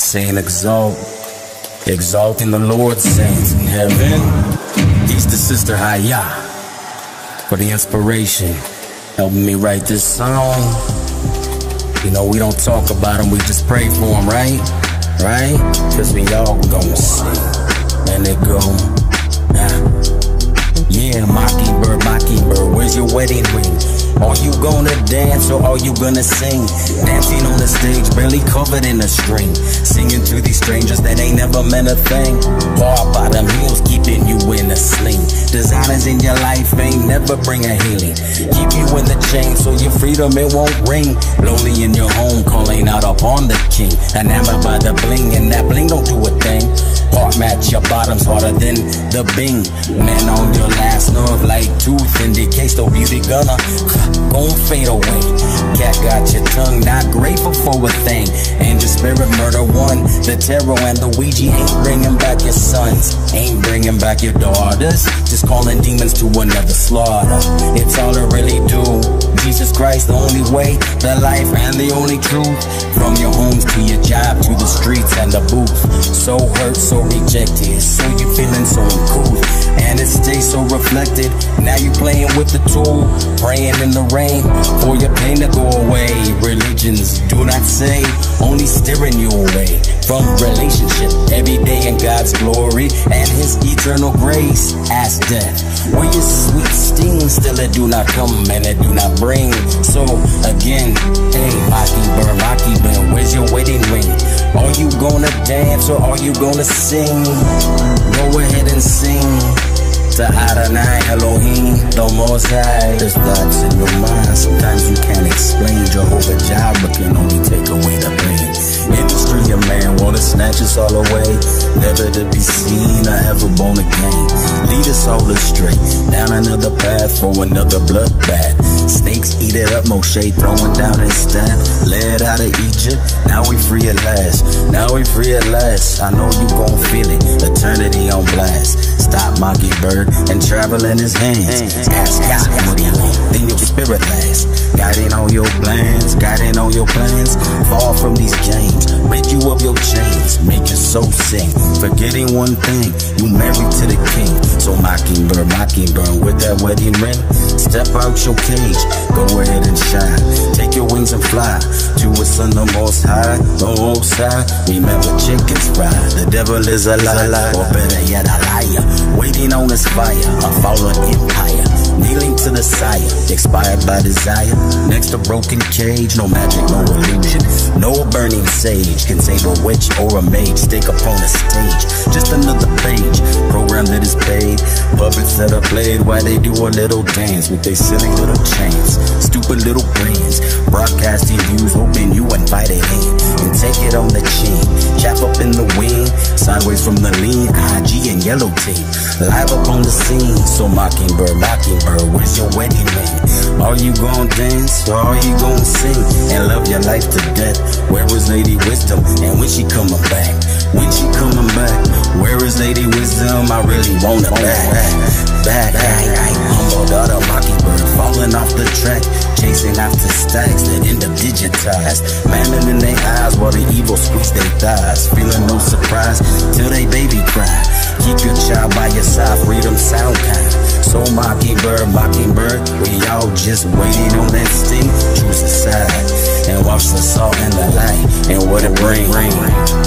saying exalting the Lord's saints in heaven. He's the sister Yesha for the inspiration, helping me write this song. You know, we don't talk about him, we just pray for him, right? Right? Cause we all gonna see. And it go, yeah, Mockingbird, where's your wedding ring? Are you gonna dance or are you gonna sing? Dancing on the stage, barely covered in a string. Singing to these strangers that ain't never meant a thing. Bar bottom heels keeping you in a sling. Designers in your life ain't never bring a healing. Keep you in the chain so your freedom it won't ring. Lonely in your home calling out upon the king. Enamored by the bling and that bling don't do a thing. Heart match your bottoms harder than the bing. Man on your last nerve like tooth indicates the beauty gonna gon' fade away. Cat got your tongue not grateful for a thing. And your spirit murder one. The tarot and the Ouija ain't bringing back your sons, ain't bringing back your daughters. Just calling demons to another slaughter. It's all it really do. Jesus Christ, the only way, the life and the only truth. From your homes to your job to the streets and the booth. So hurt, so rejected, so you feeling so uncouth. And it stays so reflected. Now you playing with the tool, praying in the rain for your pain to go away. Religions do not say, only steering you away from relationship. Every day in God's glory and His eternal grace. Ask death, where your sweet sting? Still it do not come and it do not bring. So again, hey, Mockingbird, where's your wedding ring? Are you gonna dance or are you gonna sing? Go ahead and sing to Adonai, Elohim, the Most High. There's thoughts in your mind, sometimes you can't explain. Jehovah Jireh can only take away the pain. Industry, a man wanna snatch us all away, never to be seen or ever born again. Lead us all astray, down another path for another bloodbath. Snakes eat it up, Moshe throwing down his staff. Led out of Egypt, now we free at last. Now we free at last. I know you gon' feel it, eternity on blast. Stop Mockingbird and travel in His hands. Ask God what He want, then your spirit lasts. Guiding all your plans, guiding all your plans. Fall from these games, rid you of your chains, make your soul sing. Forgetting one thing, you married to the king. So Mockingbird, with that wedding ring, step out your cage, go ahead and shine. Take your wings and fly to a son the Most High, the Most High. Remember chickens fry, the devil is a liar, or better yet a liar. Waiting on His fire, a fallen empire. Kneeling to the sire, expired by desire. Next a broken cage, no magic, no illusion. No burning sage can save a witch or a mage. Stick upon a stage, just another page. Program that is paid, puppets that are played while they do a little dance with their silly little chains. Stupid little brains, broadcasting views, hoping you invite it in. And take it on the chin, chap up in the wind, sideways from the lean, IG and yellow tape. Live up on the scene, so Mockingbird, where's your wedding ring? Are you gon' dance or are you gon' sing? And love your life to death? Where is Lady Wisdom? And when she coming back? When she coming back? Where is Lady Wisdom? I really want her back. Humble daughter Mockingbird, falling off the track, chasing after stacks that end up digitized. Mammon in their eyes while the evil squeeze their thighs. Feeling no surprise till they baby cry. Keep your child by your side, freedom sound kind. So Mockingbird, we all just waiting on that sting. Choose a side and watch the salt and the light and what it bring.